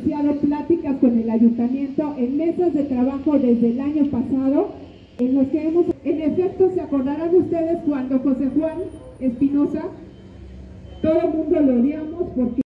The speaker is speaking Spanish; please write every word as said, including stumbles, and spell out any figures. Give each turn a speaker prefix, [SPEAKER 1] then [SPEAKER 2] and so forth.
[SPEAKER 1] iniciado pláticas con el ayuntamiento en mesas de trabajo desde el año pasado, en los que hemos, en efecto, se acordarán ustedes cuando José Juan Espinosa, todo el mundo lo odiamos porque